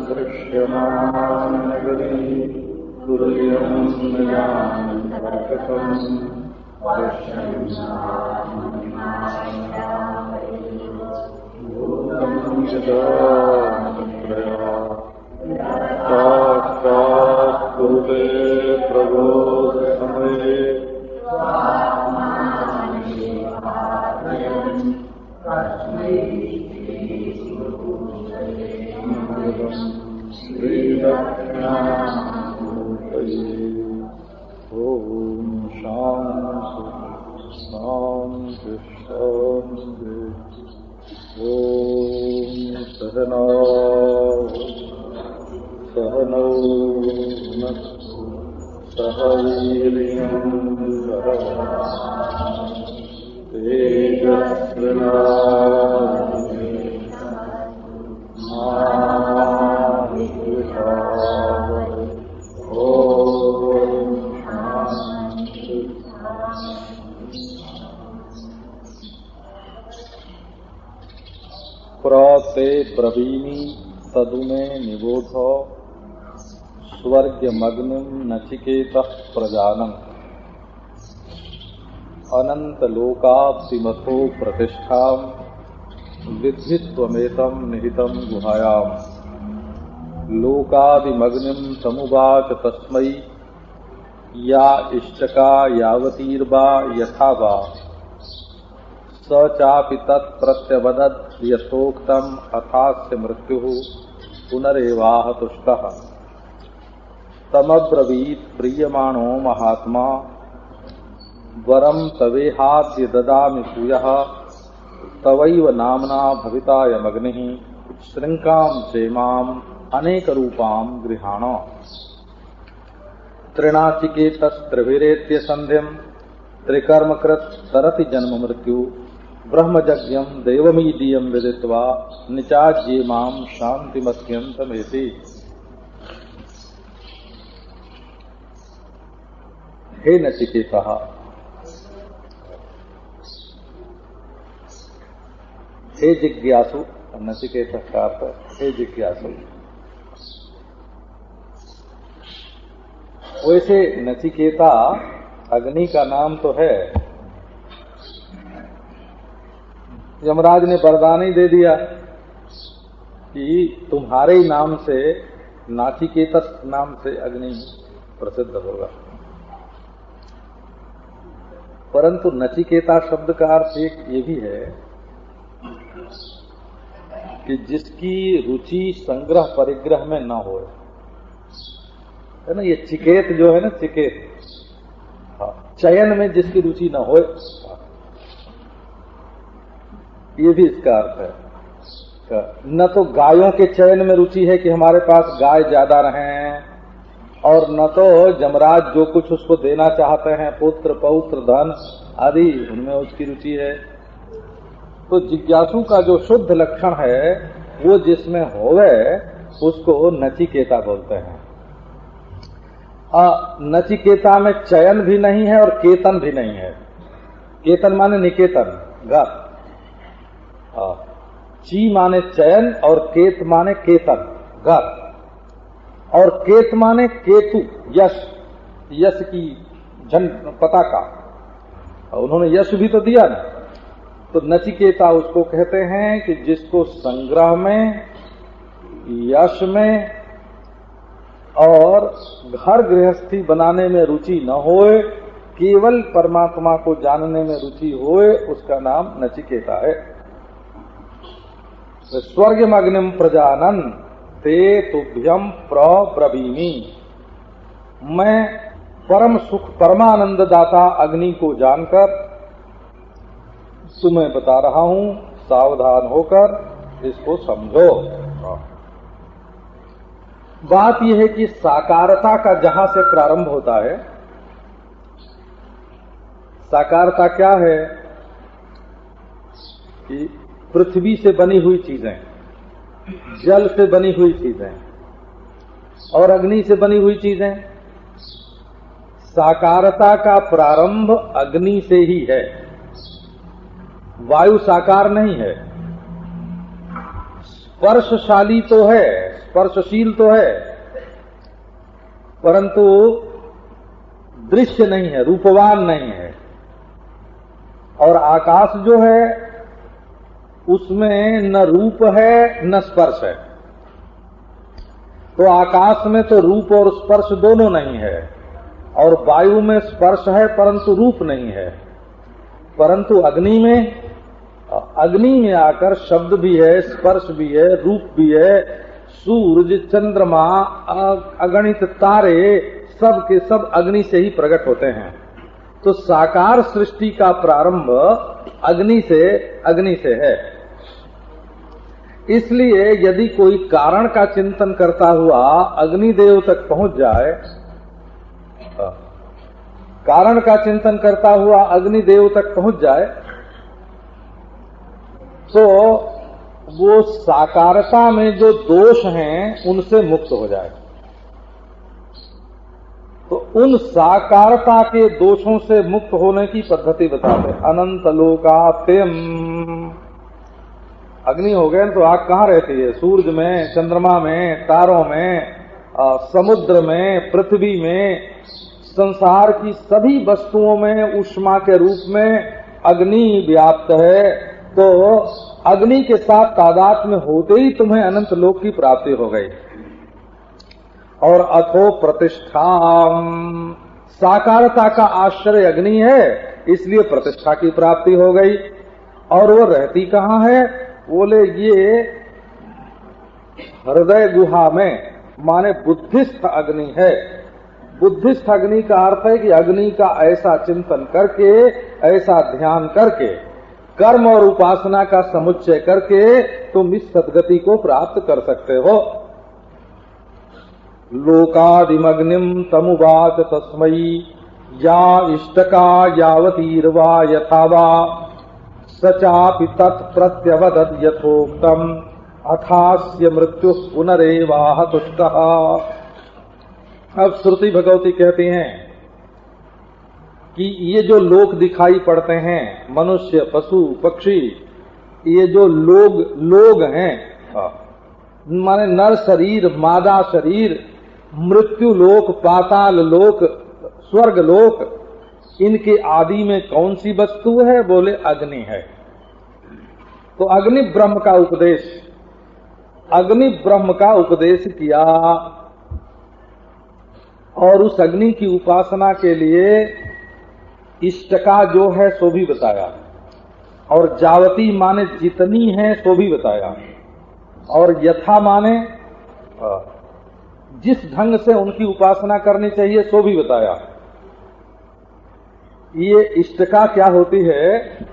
दृश्यमाननगरी तुल्यं ज्ञानप्रकटम् भूतं यदा साक्षात् कुरुते प्रबोधसमये श्रीदक्षिणामूर्तये। ओम शांति शांति शांति। ओम सहना सहनौ भुनक्तु सह वीर्यं करवावहै तेजस्विनावधीतमस्तु मा विद्विषावहै। ओम शांति। प्रते ब्रवीमि तदुमे निबोध स्वर्गमग्निं नचिकेतः प्रजानन् अनन्तलोकाप्तिमथो प्रतिष्ठां विद्धि त्वमेतं निहितं गुहायां। लोकादिमग्निं समुवाच तस्मै या इष्टका यावतीर्वा यथा वा स चापि तत्प्रत्यवदत् यथोक्तम् अथास्य मृत्युः पुनरेवाह तुष्टः। तमब्रवीत् प्रीयमाणो महात्मा वरं तवेहाद्य ददामि भूयः तवैव नाम्ना भवितायमग्निः श्रृंकां चेमाम् अनेकरूपां गृहाण। त्रिणाचिकेतस्त्रिभिरेत्य सन्ध्यं त्रिकर्मकृत् तरति जन्म मृत्यु ब्रह्मजज्ञं देवमीदीयं विदित्वा निचाज्ये मां शान्तिमत्यन्तमेति। हे नचिकेतः, हे जिज्ञासु, नचिकेतः का अर्थ हे जिज्ञासु। वैसे नचिकेता अग्नि का नाम तो है, यमराज ने वरदान ही दे दिया कि तुम्हारे ही नाम से नाचिकेतस नाम से अग्नि प्रसिद्ध होगा। परंतु नचिकेता शब्द का अर्थ एक ये भी है कि जिसकी रुचि संग्रह परिग्रह में न हो, है ना। ये चिकेत जो है ना, चिकेत, चयन में जिसकी रुचि न हो, ये भी इसका अर्थ है। न तो गायों के चयन में रुचि है कि हमारे पास गाय ज्यादा रहें, और न तो जमराज जो कुछ उसको देना चाहते हैं, पुत्र पौत्र धन आदि, उनमें उसकी रुचि है। तो जिज्ञासु का जो शुद्ध लक्षण है वो जिसमें होवे उसको नचिकेता बोलते हैं। नचिकेता में चयन भी नहीं है और केतन भी नहीं है। केतन माने निकेतन, घर। ची माने चयन और केत माने केतन, घर। और केत माने केतु, यश, यश की पताका। उन्होंने यश भी तो दिया ना। तो नचिकेता उसको कहते हैं कि जिसको संग्रह में, यश में और घर गृहस्थी बनाने में रुचि न होए, केवल परमात्मा को जानने में रुचि होए, उसका नाम नचिकेता है। स्वर्गमग्निम प्रजानन ते तुभ्यम प्रब्रवीमि। मैं परम सुख परमानंद दाता अग्नि को जानकर तुम्हें बता रहा हूं, सावधान होकर इसको समझो। बात यह है कि साकारता का जहां से प्रारंभ होता है, साकारता क्या है कि पृथ्वी से बनी हुई चीजें, जल से बनी हुई चीजें और अग्नि से बनी हुई चीजें, साकारता का प्रारंभ अग्नि से ही है। वायु साकार नहीं है, स्पर्शशाली तो है, स्पर्शशील तो है परंतु दृश्य नहीं है, रूपवान नहीं है। और आकाश जो है उसमें न रूप है न स्पर्श है। तो आकाश में तो रूप और स्पर्श दोनों नहीं है, और वायु में स्पर्श है परंतु रूप नहीं है। परंतु अग्नि में आकर शब्द भी है, स्पर्श भी है, रूप भी है। सूरज, चंद्रमा, अगणित तारे सब के सब अग्नि से ही प्रकट होते हैं। तो साकार सृष्टि का प्रारंभ अग्नि से है। इसलिए यदि कोई कारण का चिंतन करता हुआ अग्निदेव तक पहुंच जाए, कारण का चिंतन करता हुआ अग्निदेव तक पहुंच जाए, तो वो साकारता में जो दोष हैं उनसे मुक्त हो जाए। तो उन साकारता के दोषों से मुक्त होने की पद्धति बताते। अनंत लोकात्यम, अग्नि हो गए तो आग कहाँ रहती है? सूर्य में, चंद्रमा में, तारों में, समुद्र में, पृथ्वी में, संसार की सभी वस्तुओं में ऊष्मा के रूप में अग्नि व्याप्त है। तो अग्नि के साथ तादात्म्य होते ही तुम्हें अनंत लोक की प्राप्ति हो गई। और अथो प्रतिष्ठा, साकारता का आश्रय अग्नि है, इसलिए प्रतिष्ठा की प्राप्ति हो गई। और वो रहती कहाँ है? बोले ये हृदय गुहा में, माने बुद्धिस्थ अग्नि है। बुद्धिस्थ अग्नि का अर्थ है कि अग्नि का ऐसा चिंतन करके, ऐसा ध्यान करके, कर्म और उपासना का समुच्चय करके तुम इस सद्गति को प्राप्त कर सकते हो। लोकादिमग्निम तमुवाच तस्मै या इष्टका यावतीर्वा यथावा सचापि तत्प्रत्यवदत् यथोक्तम अथास्य मृत्यु पुनरेवाह तुष्टः। अब श्रुति भगवती कहती हैं कि ये जो लोक दिखाई पड़ते हैं, मनुष्य, पशु, पक्षी, ये जो लोग हैं, माने नर शरीर, मादा शरीर, मृत्यु लोक, पाताल लोक, स्वर्ग लोक, इनके आदि में कौन सी वस्तु है? बोले अग्नि है। तो अग्नि ब्रह्म का उपदेश किया और उस अग्नि की उपासना के लिए इष्टका जो है सो भी बताया, और जावती माने जितनी है सो भी बताया, और यथा माने जिस ढंग से उनकी उपासना करनी चाहिए सो भी बताया। ये इष्टका क्या होती है?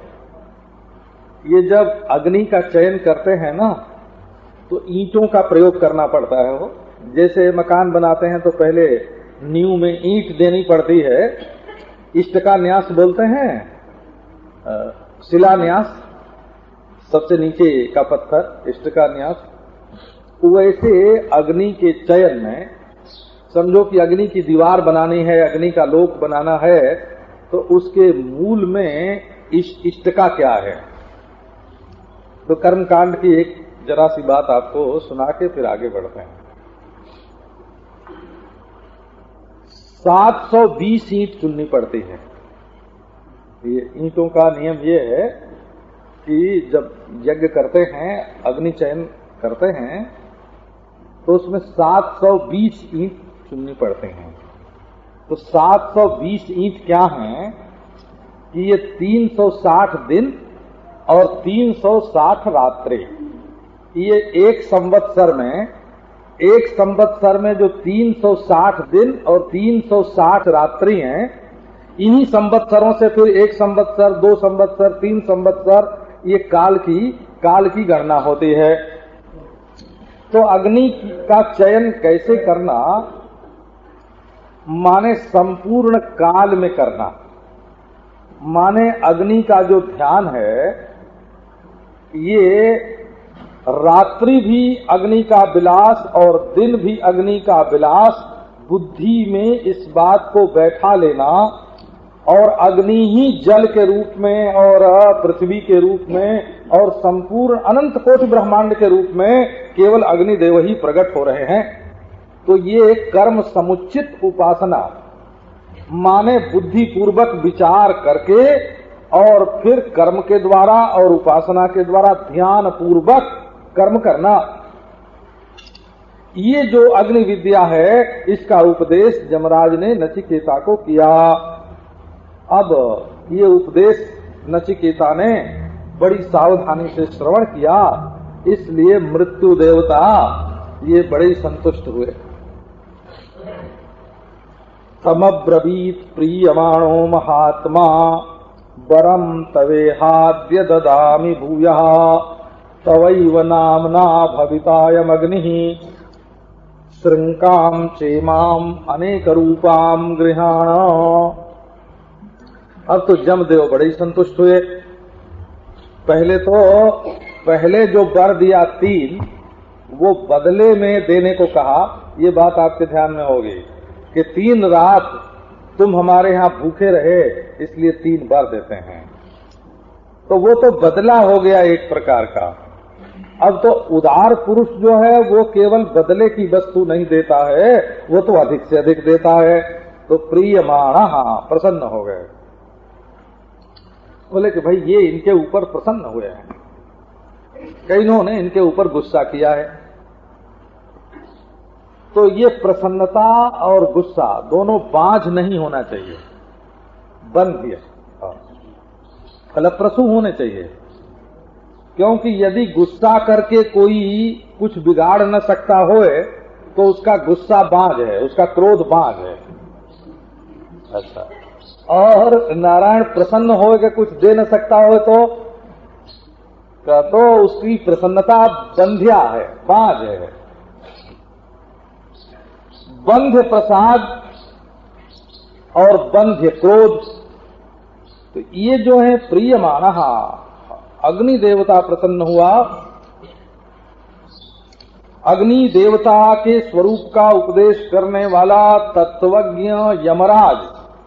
ये जब अग्नि का चयन करते हैं ना, तो ईंटों का प्रयोग करना पड़ता है। वो जैसे मकान बनाते हैं तो पहले नींव में ईंट देनी पड़ती है, इष्टका न्यास बोलते हैं, शिलान्यास, सबसे नीचे का पत्थर, इष्टका न्यास। वैसे अग्नि के चयन में समझो कि अग्नि की दीवार बनानी है, अग्नि का लोक बनाना है, तो उसके मूल में इष्टका क्या है? तो कर्मकांड की एक जरा सी बात आपको सुना के फिर आगे बढ़ते हैं। 720 ईंट चुननी पड़ती है। ये ईंटों का नियम ये है कि जब यज्ञ करते हैं, अग्नि चयन करते हैं, तो उसमें 720 ईंट चुननी पड़ते हैं। तो 720 ईंट क्या हैं कि ये 360 दिन और 360 रात्रि, ये एक संवत्सर में जो 360 दिन और 360 रात्रि हैं, इन्हीं संवत्सरों से फिर एक संवत्सर, 2 संवत्सर, 3 संवत्सर, ये काल की गणना होती है। तो अग्नि का चयन कैसे करना? माने संपूर्ण काल में करना, माने अग्नि का जो ध्यान है, ये रात्रि भी अग्नि का विलास और दिन भी अग्नि का विलास, बुद्धि में इस बात को बैठा लेना और अग्नि ही जल के रूप में और पृथ्वी के रूप में और संपूर्ण अनंत कोटि ब्रह्मांड के रूप में केवल अग्निदेव ही प्रकट हो रहे हैं। तो ये कर्म समुचित उपासना माने बुद्धि पूर्वक विचार करके और फिर कर्म के द्वारा और उपासना के द्वारा ध्यान पूर्वक कर्म करना। ये जो अग्नि विद्या है इसका उपदेश यमराज ने नचिकेता को किया। अब ये उपदेश नचिकेता ने बड़ी सावधानी से श्रवण किया, इसलिए मृत्यु देवता ये बड़े संतुष्ट हुए। तमब्रवीत प्रीयमाणो महात्मा वरम तवेहाद्य ददामि भूयः तवैव नाम्ना भवितायमग्निः श्रृंकाम चेमाम अनेक रूपाम गृहाण। अब तो जमदेव बड़े ही संतुष्ट हुए। पहले जो वर दिया 3 वो बदले में देने को कहा। ये बात आपके ध्यान में होगी कि 3 रात तुम हमारे यहाँ भूखे रहे इसलिए 3 वर देते हैं। तो वो तो बदला हो गया एक प्रकार का। अब तो उदार पुरुष जो है वो केवल बदले की वस्तु नहीं देता है, वो तो अधिक से अधिक देता है। तो प्रियमाणा प्रसन्न हो गए। बोले कि भाई ये इनके ऊपर प्रसन्न हुए हैं, कईयों ने इनके ऊपर गुस्सा किया है। तो ये प्रसन्नता और गुस्सा दोनों बाझ नहीं होना चाहिए, बंध्य फलप्रसू होने चाहिए। क्योंकि यदि गुस्सा करके कोई कुछ बिगाड़ न सकता होए तो उसका गुस्सा बाझ है, उसका क्रोध बाझ है। अच्छा, और नारायण प्रसन्न हो के कुछ दे न सकता हो तो उसकी प्रसन्नता बंध्या है, बाझ है। बंध्य प्रसाद और बंध्य क्रोध, तो ये जो है प्रियमाणा, अग्नि देवता प्रसन्न हुआ। अग्नि देवता के स्वरूप का उपदेश करने वाला तत्वज्ञ यमराज,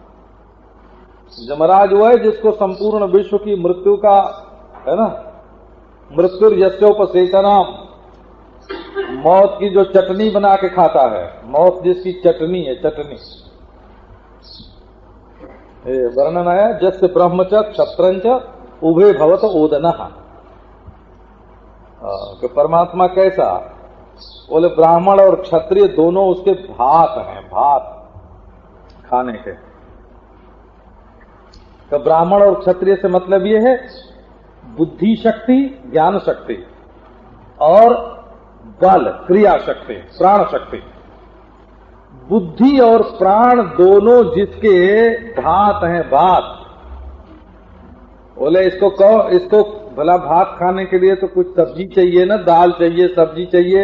यमराज वो है जिसको संपूर्ण विश्व की मृत्यु का है ना, मृत्यु यस्योपसेचनम, मौत की जो चटनी बना के खाता है, मौत जिसकी चटनी है, चटनी वर्णन आया जस्य ब्रह्मच क्षत्रंच उभे भवत ओदनः। कि परमात्मा कैसा, बोले ब्राह्मण और क्षत्रिय दोनों उसके भात हैं, भात खाने के। तो ब्राह्मण और क्षत्रिय से मतलब ये है बुद्धि शक्ति, ज्ञान शक्ति और बल, क्रिया शक्ति, प्राण शक्ति। बुद्धि और प्राण दोनों जिसके भात हैं, भात। बोले इसको कहो, इसको भला भात खाने के लिए तो कुछ सब्जी चाहिए ना, दाल चाहिए, सब्जी चाहिए।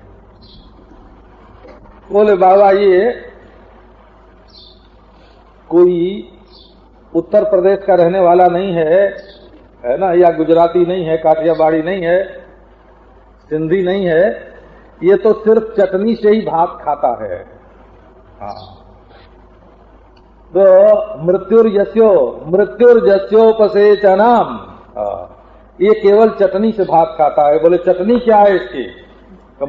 बोले बाबा ये कोई उत्तर प्रदेश का रहने वाला नहीं है ना, या गुजराती नहीं है, काठियावाड़ी नहीं है, सिंधी नहीं है, ये तो सिर्फ चटनी से ही भात खाता है। हाँ, तो मृत्युर्यस्योपसेचनम, ये केवल चटनी से भात खाता है। बोले चटनी क्या है इसकी? तो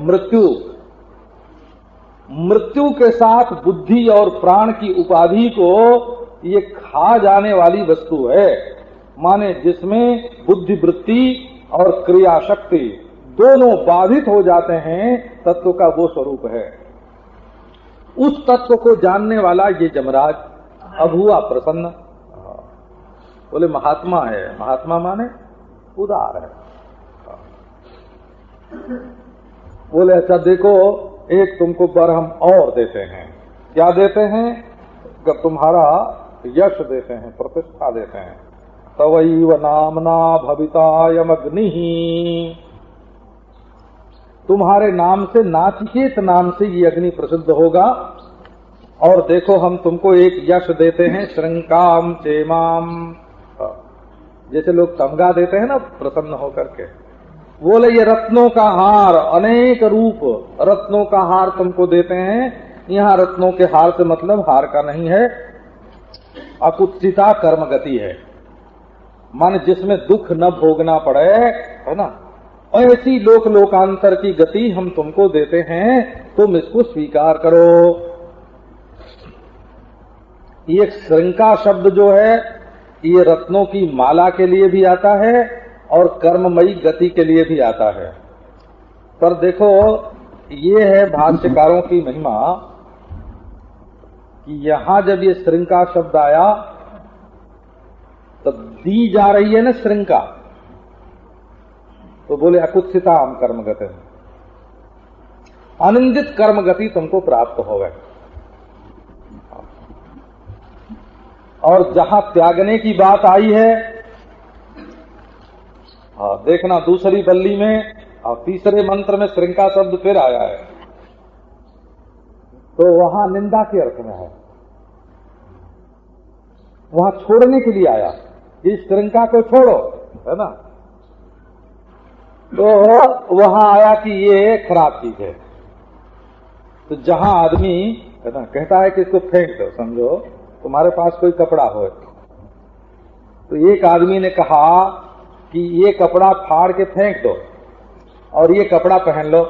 मृत्यु के साथ बुद्धि और प्राण की उपाधि को ये खा जाने वाली वस्तु है, माने जिसमें बुद्धि वृत्ति और क्रिया शक्ति दोनों बाधित हो जाते हैं, तत्व का वो स्वरूप है। उस तत्व को जानने वाला ये यमराज अब हुआ प्रसन्न। बोले महात्मा है, महात्मा माने उदार है। बोले अच्छा देखो, एक तुमको वर हम और देते हैं। क्या देते हैं? जब तुम्हारा यश देते हैं, प्रतिष्ठा देते हैं। तवैव नामना भवितायमग्नि, तुम्हारे नाम से, नाचिकेत नाम से ये अग्नि प्रसिद्ध होगा। और देखो हम तुमको एक यश देते हैं, श्रृंकाम चेमाम, जैसे लोग तमगा देते हैं ना प्रसन्न होकर के। बोले ये रत्नों का हार, अनेक रूप रत्नों का हार तुमको देते हैं। यहाँ रत्नों के हार से मतलब हार का नहीं है, अकुत्सिता कर्म गति है, मान जिसमें दुख न भोगना पड़े, है ना, ऐसी लोक लोकांतर की गति हम तुमको देते हैं, तुम इसको स्वीकार करो। ये श्रृंखला शब्द जो है ये रत्नों की माला के लिए भी आता है और कर्ममयी गति के लिए भी आता है। पर देखो ये है भाष्यकारों की महिमा कि यहां जब ये श्रृंखला शब्द आया तो दी जा रही है ना श्रृंखला, तो बोले अकुत्सिता हम कर्म गति, अनिंदित कर्म गति तुमको प्राप्त हो गए। और जहां त्यागने की बात आई है, देखना दूसरी बल्ली में और तीसरे मंत्र में श्रृंखला शब्द फिर आया है, तो वहां निंदा के अर्थ में है, वहां छोड़ने के लिए आया, इस श्रृंखला को छोड़ो, है ना। तो वहां आया कि ये खराब चीज है। तो जहां आदमी, है ना, कहता है कि इसको फेंक दो, समझो तुम्हारे पास कोई कपड़ा हो, तो एक आदमी ने कहा कि ये कपड़ा फाड़ के फेंक दो और ये कपड़ा पहन लो।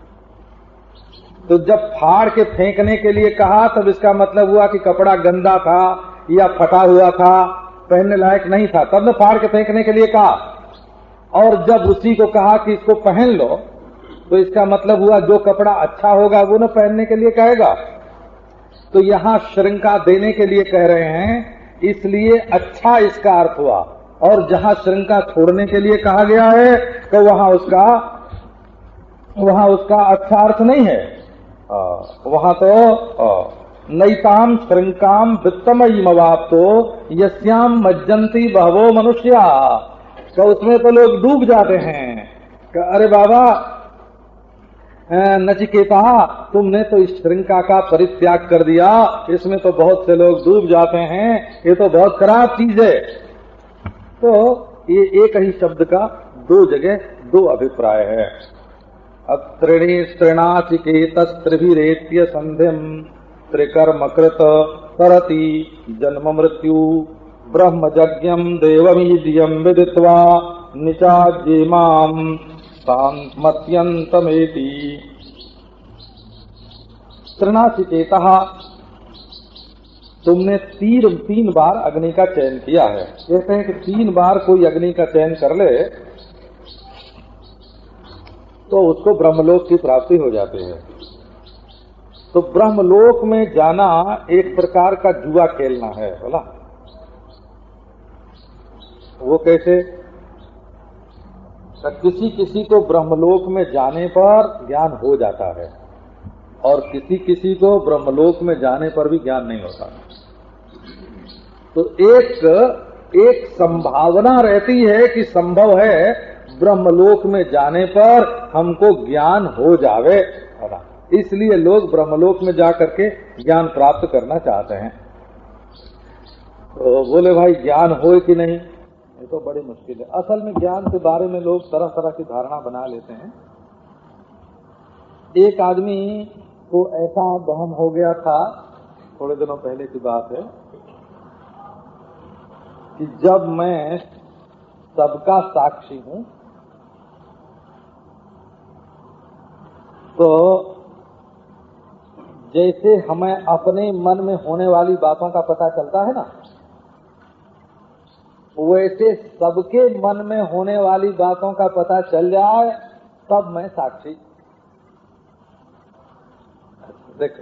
तो जब फाड़ के फेंकने के लिए कहा तब इसका मतलब हुआ कि कपड़ा गंदा था या फटा हुआ था, पहनने लायक नहीं था, तब ने फाड़ के फेंकने के लिए कहा। और जब उसी को कहा कि इसको पहन लो तो इसका मतलब हुआ जो कपड़ा अच्छा होगा वो न पहनने के लिए कहेगा। तो यहां श्रृंखला देने के लिए कह रहे हैं, इसलिए अच्छा इसका अर्थ हुआ। और जहां श्रृंखला छोड़ने के लिए कहा गया है तो वहां उसका अच्छा अर्थ नहीं है। वहां तो नैताम श्रृंकाम वित्तमयी मवाप्तो यस्याम मज्जंती बहवो मनुष्या, तो उसमें तो लोग डूब जाते हैं। अरे बाबा नचिकेता, तुमने तो इस श्रृंखला का परित्याग कर दिया, इसमें तो बहुत से लोग डूब जाते हैं, ये तो बहुत खराब चीज है। तो ये एक ही शब्द का दो जगह दो अभिप्राय है। अत्रिणी स्त्रीणाचिकेत त्रिभिरेत्य संध्यम त्रिकर्मकृत करति जन्म मृत्यु ब्रह्मजज्ञम देवमीद्यम विदित्वा निचाज्येमाम मत्यंतमेति। स्त्रीणाचिकेता, तुमने तीन बार अग्नि का चयन किया है। कहते हैं कि 3 बार कोई अग्नि का चयन कर ले तो उसको ब्रह्मलोक की प्राप्ति हो जाती है। तो ब्रह्मलोक में जाना एक प्रकार का जुआ खेलना है, बोला। वो कैसे? किसी किसी को ब्रह्मलोक में जाने पर ज्ञान हो जाता है और किसी किसी को ब्रह्मलोक में जाने पर भी ज्ञान नहीं होता। तो एक संभावना रहती है कि संभव है ब्रह्मलोक में जाने पर हमको ज्ञान हो जावे, इसलिए लोग ब्रह्मलोक में जा करके ज्ञान प्राप्त करना चाहते हैं। तो बोले भाई ज्ञान हो कि नहीं, ये तो बड़ी मुश्किल है। असल में ज्ञान के बारे में लोग तरह तरह की धारणा बना लेते हैं। एक आदमी को ऐसा वहम हो गया था, थोड़े दिनों पहले की बात है, कि जब मैं सबका साक्षी हूं तो जैसे हमें अपने मन में होने वाली बातों का पता चलता है ना, वैसे सबके मन में होने वाली बातों का पता चल जाए तब मैं साक्षी। देखो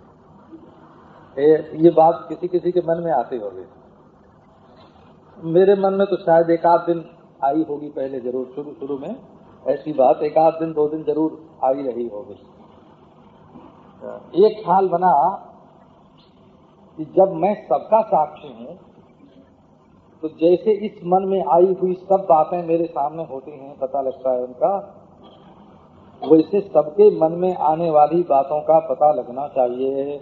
ये बात किसी किसी के मन में आती होगी, मेरे मन में तो शायद एक आध दिन आई होगी, पहले जरूर शुरू में ऐसी बात एक आध दिन 2 दिन जरूर आई रही होगी। एक ख्याल बना कि जब मैं सबका साक्षी हूं तो जैसे इस मन में आई हुई सब बातें मेरे सामने होती हैं, पता लगता है उनका, वैसे सबके मन में आने वाली बातों का पता लगना चाहिए।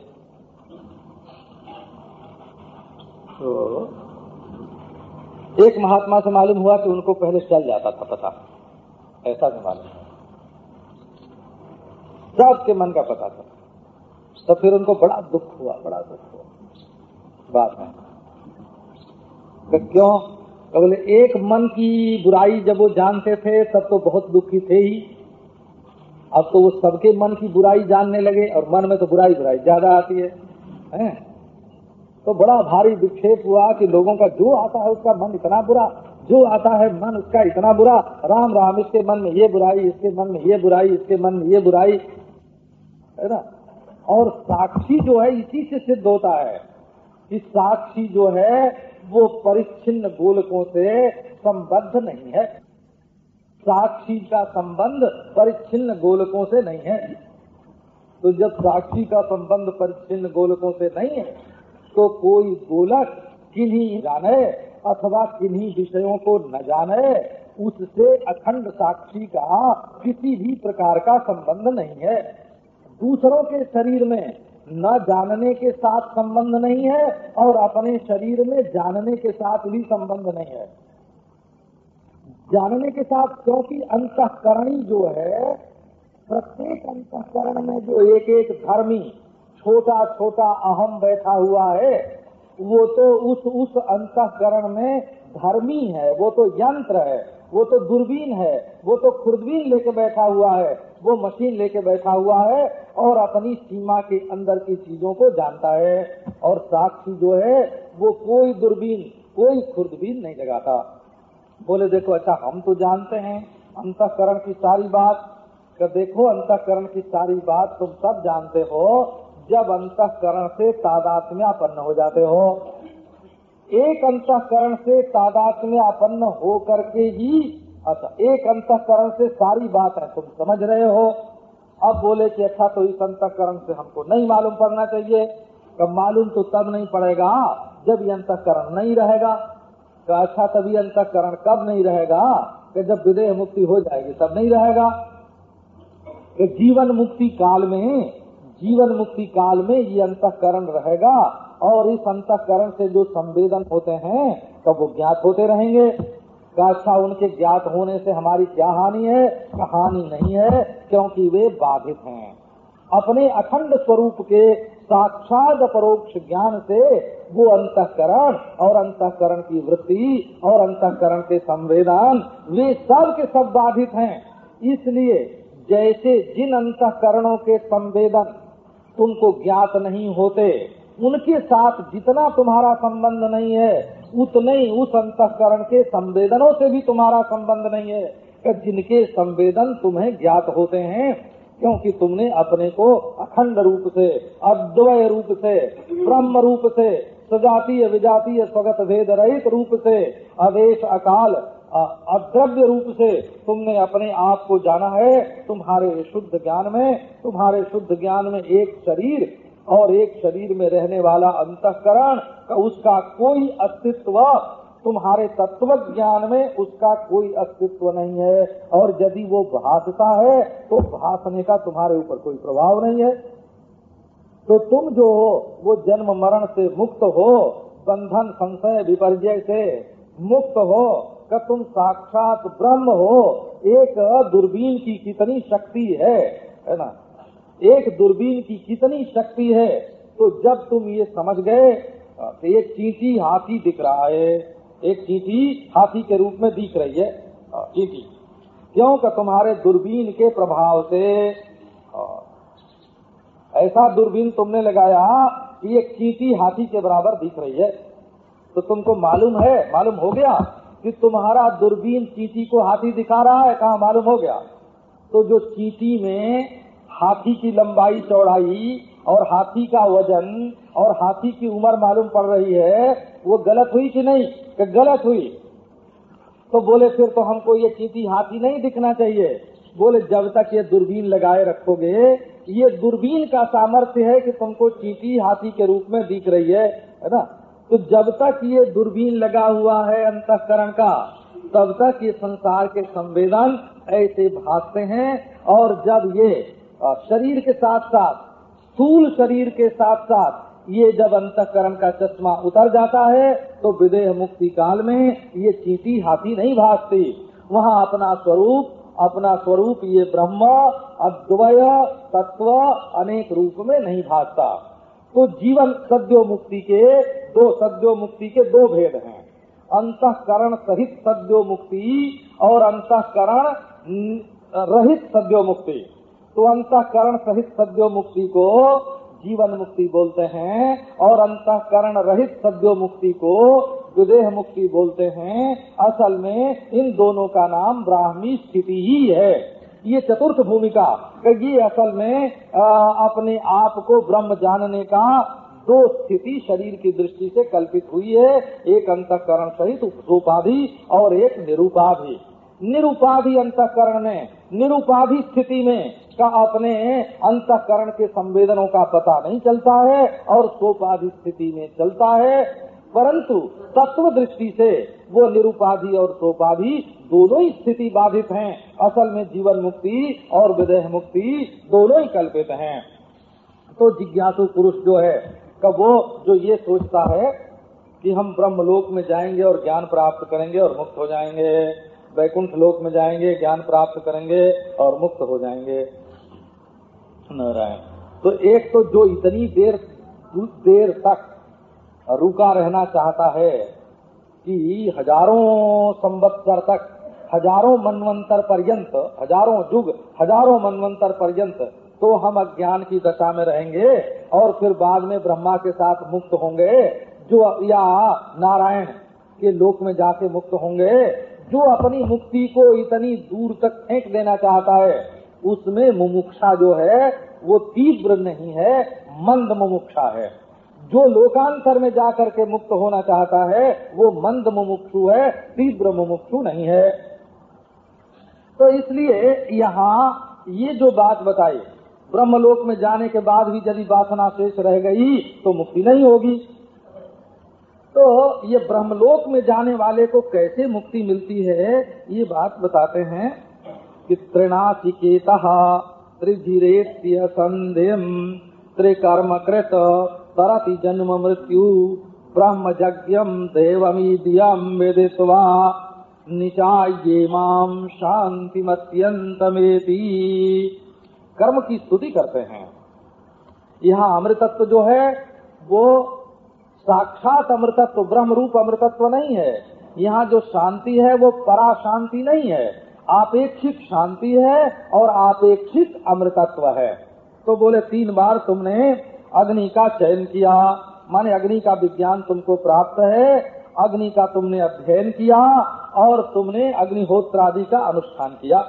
तो एक महात्मा से मालूम हुआ कि उनको पहले चल जाता था पता, ऐसा भी मालूम है, सबके मन का पता था। तो फिर उनको बड़ा दुख हुआ बात में। क्यों? तो बोले एक मन की बुराई जब वो जानते थे तब तो बहुत दुखी थे ही, अब तो वो सबके मन की बुराई जानने लगे और मन में तो बुराई ज्यादा आती है? तो बड़ा भारी विक्षेप हुआ कि लोगों का जो आता है उसका मन इतना बुरा, जो आता है मन उसका इतना बुरा, राम राम इसके मन में ये बुराई, इसके मन में ये बुराई, इसके मन में ये बुराई, है ना। और साक्षी जो है इसी से सिद्ध होता है कि साक्षी जो है वो परिच्छिन्न गोलकों से संबद्ध नहीं है, साक्षी का संबंध परिच्छिन्न गोलकों से नहीं है। तो जब साक्षी का संबंध परिच्छिन्न गोलकों से नहीं है तो कोई गोलक किन्हीं जाने अथवा किन्हीं विषयों को न जाने, उससे अखंड साक्षी का किसी भी प्रकार का संबंध नहीं है। दूसरों के शरीर में न जानने के साथ संबंध नहीं है और अपने शरीर में जानने के साथ भी संबंध नहीं है। जानने के साथ, क्योंकि अंतःकरणी जो है, प्रत्येक अंतःकरण में जो एक एक धर्मी छोटा छोटा अहम बैठा हुआ है, वो तो उस अंतःकरण में धर्मी है, वो तो यंत्र है, वो तो दूरबीन है, वो तो खुर्दबीन लेके बैठा हुआ है, वो मशीन लेके बैठा हुआ है और अपनी सीमा के अंदर की चीजों को जानता है। और साक्षी जो है वो कोई दूरबीन कोई खुर्दबीन नहीं लगाता। बोले देखो अच्छा हम तो जानते हैं अंतःकरण की सारी बात, तो देखो अंतःकरण की सारी बात तुम सब जानते हो जब अंतःकरण से तादात्म्यापन्न हो जाते हो। एक अंतःकरण से तादात्म्यापन्न हो करके ही, अच्छा एक अंतःकरण से सारी बात है तुम समझ रहे हो। अब बोले कि अच्छा तो इस अंतःकरण से हमको नहीं मालूम पड़ना चाहिए, कब मालूम तो तब नहीं पड़ेगा जब ये अंतःकरण नहीं रहेगा। तो अच्छा तभी अंतःकरण कब नहीं रहेगा कि जब विदेह मुक्ति हो जाएगी तब नहीं रहेगा। कि जीवन मुक्ति काल में ये अंतःकरण रहेगा और इस अंतःकरण से जो संवेदन होते हैं तो वो ज्ञात होते रहेंगे। अच्छा उनके ज्ञात होने से हमारी क्या हानि है? हानि नहीं है, क्योंकि वे बाधित हैं। अपने अखंड स्वरूप के साक्षात परोक्ष ज्ञान से वो अंतःकरण और अंतःकरण की वृत्ति और अंतःकरण के संवेदन वे सब के सब बाधित हैं। इसलिए जैसे जिन अंतःकरणों के संवेदन तुमको ज्ञात नहीं होते, उनके साथ जितना तुम्हारा संबंध नहीं है उतने ही उस अंतःकरण के संवेदनों से भी तुम्हारा संबंध नहीं है कि जिनके संवेदन तुम्हें ज्ञात होते हैं, क्योंकि तुमने अपने को अखंड रूप से, अद्वय रूप से, ब्रह्म रूप से, सजातीय विजातीय स्वगत भेद रहित रूप से, आदेश अकाल अद्रव्य रूप से तुमने अपने आप को जाना है। तुम्हारे शुद्ध ज्ञान में एक शरीर और एक शरीर में रहने वाला अंतःकरण का उसका कोई अस्तित्व, तुम्हारे तत्व ज्ञान में उसका कोई अस्तित्व नहीं है। और यदि वो भासता है तो भासने का तुम्हारे ऊपर कोई प्रभाव नहीं है। तो तुम जो हो वो जन्म मरण से मुक्त हो, बंधन संशय विपर्जय से मुक्त हो, कि तुम साक्षात ब्रह्म हो। एक दूरबीन की कितनी शक्ति है ना, एक दूरबीन की कितनी शक्ति है। तो जब तुम ये समझ गए तो एक चींटी हाथी दिख रहा है, एक चींटी हाथी के रूप में दिख रही है चींटी, क्यों? कि तुम्हारे दूरबीन के प्रभाव से ऐसा दूरबीन तुमने लगाया कि एक चींटी हाथी के बराबर दिख रही है। तो तुमको मालूम हो गया कि तुम्हारा दूरबीन चींटी को हाथी दिखा रहा है, कहाँ मालूम हो गया। तो जो चींटी में हाथी की लंबाई चौड़ाई और हाथी का वजन और हाथी की उम्र मालूम पड़ रही है, वो गलत हुई कि नहीं? कि गलत हुई। तो बोले फिर तो हमको ये चींटी हाथी नहीं दिखना चाहिए। बोले जब तक ये दूरबीन लगाए रखोगे, ये दूरबीन का सामर्थ्य है कि तुमको चींटी हाथी के रूप में दिख रही है ना। तो जब तक ये दूरबीन लगा हुआ है अंतःकरण का, तब तक ये संसार के संवेदन ऐसे भासते हैं। और जब ये शरीर के साथ साथ, स्थूल शरीर के साथ साथ ये जब अंतःकरण का चश्मा उतर जाता है तो विदेह मुक्ति काल में ये चींटी हाथी नहीं भासती। वहाँ अपना स्वरूप ये ब्रह्म अद्वय तत्व अनेक रूप में नहीं भासता। तो जीवन सद्यो मुक्ति के दो भेद हैं। अंतःकरण सहित सद्यो मुक्ति और अंतःकरण रहित सद्यो मुक्ति। तो अंतःकरण सहित सद्यो मुक्ति को जीवन मुक्ति बोलते हैं और अंतःकरण रहित सद्यो मुक्ति को विदेह मुक्ति बोलते हैं। असल में इन दोनों का नाम ब्राह्मी स्थिति ही है। ये चतुर्थ भूमिका, ये असल में अपने आप को ब्रह्म जानने का दो स्थिति शरीर की दृष्टि से कल्पित हुई है। एक अंतःकरण सहित सोपाधि और एक निरूपाधि। निरूपाधि अंतःकरण में निरूपाधि स्थिति में का अपने अंतःकरण के संवेदनों का पता नहीं चलता है और सोपाधि स्थिति में चलता है, परंतु तत्व दृष्टि से वो निरूपाधि और सोपाधि दोनों ही स्थिति बाधित हैं। असल में जीवन मुक्ति और विदेह मुक्ति दोनों ही कल्पित हैं। तो जिज्ञासु पुरुष जो है कब वो जो ये सोचता है कि हम ब्रह्मलोक में जाएंगे और ज्ञान प्राप्त करेंगे और मुक्त हो जाएंगे, वैकुंठ लोक में जाएंगे ज्ञान प्राप्त करेंगे और मुक्त हो जाएंगे, नारायण। तो एक तो जो इतनी देर तक रुका रहना चाहता है कि हजारों संवत्सर तक, हजारों मनवंतर पर्यंत, हजारों युग, हजारों मनवंतर पर्यंत तो हम अज्ञान की दशा में रहेंगे और फिर बाद में ब्रह्मा के साथ मुक्त होंगे, जो या नारायण के लोक में जाके मुक्त होंगे। जो अपनी मुक्ति को इतनी दूर तक फेंक देना चाहता है उसमें मुमुक्षा जो है वो तीव्र नहीं है, मंद मुमुक्षा है। जो लोकांतर में जाकर के मुक्त होना चाहता है वो मंद मुमुक्षु है, तीव्र मुमुक्षु नहीं है। तो इसलिए यहाँ ये जो बात बताई, ब्रह्मलोक में जाने के बाद भी यदि वासना शेष रह गई तो मुक्ति नहीं होगी। तो ये ब्रह्मलोक में जाने वाले को कैसे मुक्ति मिलती है ये बात बताते हैं कि त्रिनाचिकेतः त्रिधिरेत्य संध्यम त्रिकर्मकृत तरति जन्म मृत्यु ब्रह्मजज्ञम देवमीदियम वेदित्वा निचाये माम शांतिमत्यंतमेति। कर्म की स्तुति करते हैं। यहाँ अमृतत्व जो है वो साक्षात अमृतत्व, ब्रह्म रूप अमृतत्व नहीं है। यहाँ जो शांति है वो परा शांति नहीं है, आपेक्षिक शांति है और आपेक्षिक अमृतत्व है। तो बोले 3 बार तुमने अग्नि का चयन किया, माने अग्नि का विज्ञान तुमको प्राप्त है, अग्नि का तुमने अध्ययन किया और तुमने अग्निहोत्र आदि का अनुष्ठान किया।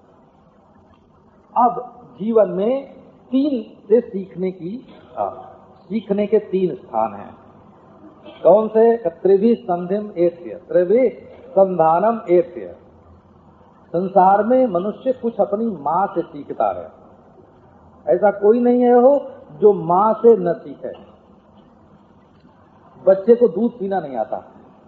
अब जीवन में 3 से सीखने के 3 स्थान हैं। कौन से? त्रिभि संधिम एत्य, त्रिभि संधानम एत्य। संसार में मनुष्य कुछ अपनी माँ से सीखता है, ऐसा कोई नहीं है हो जो माँ से न सीखे। बच्चे को दूध पीना नहीं आता,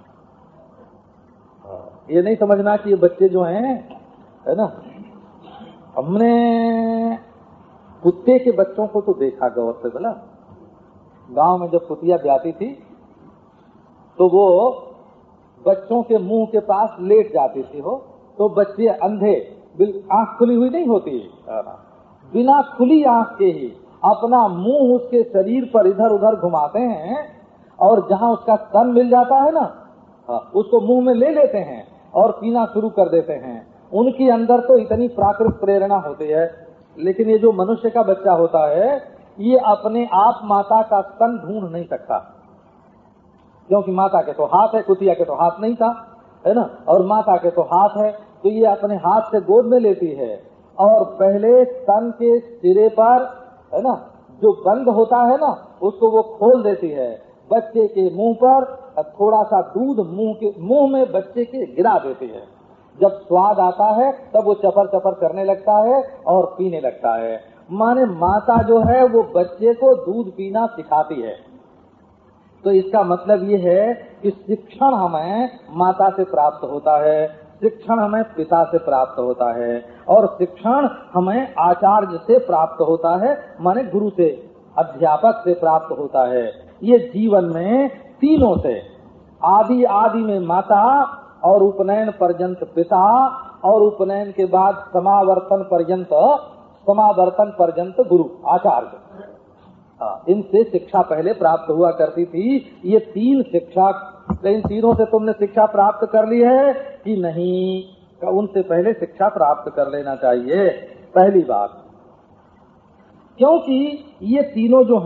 ये नहीं समझना कि ये बच्चे जो हैं, है ना, हमने कुत्ते के बच्चों को तो देखा गौर से, बोला गांव में जब कुतिया ब्याती थी तो वो बच्चों के मुंह के पास लेट जाती थी हो, तो बच्चे अंधे, आंख खुली हुई नहीं होती, बिना खुली आंख के ही अपना मुंह उसके शरीर पर इधर उधर घुमाते हैं और जहां उसका स्तन मिल जाता है ना उसको मुंह में ले लेते हैं और पीना शुरू कर देते हैं। उनके अंदर तो इतनी प्राकृतिक प्रेरणा होती है, लेकिन ये जो मनुष्य का बच्चा होता है ये अपने आप माता का स्तन ढूंढ नहीं सकता, क्योंकि माता के तो हाथ है, कुतिया के तो हाथ नहीं था, है ना, और माता के तो हाथ है, तो ये अपने हाथ से गोद में लेती है और पहले स्तन के सिरे पर, है ना, जो बंद होता है ना उसको वो खोल देती है, बच्चे के मुंह पर थोड़ा सा दूध मुंह में बच्चे के गिरा देती है। जब स्वाद आता है तब वो चपर चपर करने लगता है और पीने लगता है। माने माता जो है वो बच्चे को दूध पीना सिखाती है। तो इसका मतलब ये है कि शिक्षण हमें माता से प्राप्त होता है, शिक्षण हमें पिता से प्राप्त होता है और शिक्षण हमें आचार्य से प्राप्त होता है, माने गुरु से, अध्यापक से प्राप्त होता है। ये जीवन में तीनों से, आदि में माता और उपनयन पर्यंत पिता और उपनयन के बाद समावर्तन पर्यंत गुरु, आचार्य। इनसे शिक्षा पहले प्राप्त हुआ करती थी। ये 3 शिक्षा, इन तीनों से तुमने शिक्षा प्राप्त कर ली है कि नहीं? उनसे पहले शिक्षा प्राप्त कर लेना चाहिए, पहली बात। क्योंकि ये तीनों जो